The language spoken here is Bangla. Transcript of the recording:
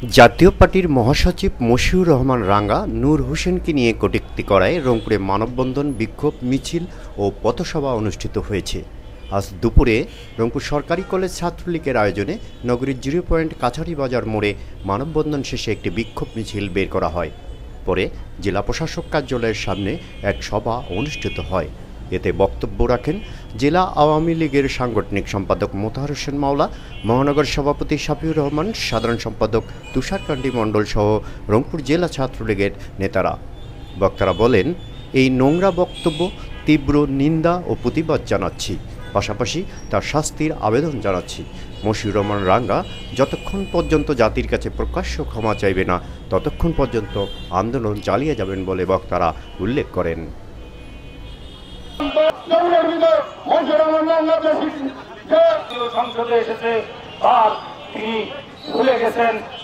জাতীয় পার্টির মহাসচিব মশিউর রহমান রাঙ্গা নূর হোসেনকে নিয়ে কটূক্তি করায় রংপুরে মানববন্ধন, বিক্ষোভ মিছিল ও পথসভা অনুষ্ঠিত হয়েছে। আজ দুপুরে রংপুর সরকারি কলেজ ছাত্রলীগের আয়োজনে নগরীর 0 পয়েন্ট কাছারি বাজার মোড়ে মানববন্ধন শেষে একটি বিক্ষোভ মিছিল বের করা হয়। পরে জেলা প্রশাসক কার্যালয়ের সামনে এক সভা অনুষ্ঠিত হয়। এতে বক্তব্য রাখেন জেলা আওয়ামী লীগের সাংগঠনিক সম্পাদক মোতাহার হোসেন মাওলা, মহানগর সভাপতি শাফিউর রহমান, সাধারণ সম্পাদক তুষারকান্তি মণ্ডল সহ রংপুর জেলা ছাত্রলীগের নেতারা। বক্তারা বলেন, এই নোংরা বক্তব্য তীব্র নিন্দা ও প্রতিবাদ জানাচ্ছি, পাশাপাশি তার শাস্তির আবেদন জানাচ্ছি। মশিউর রহমান রাঙ্গা যতক্ষণ পর্যন্ত জাতির কাছে প্রকাশ্য ক্ষমা চাইবে না, ততক্ষণ পর্যন্ত আন্দোলন চালিয়ে যাবেন বলে বক্তারা উল্লেখ করেন। সংসদে এসেছে তার তিনি ভুলে গেছেন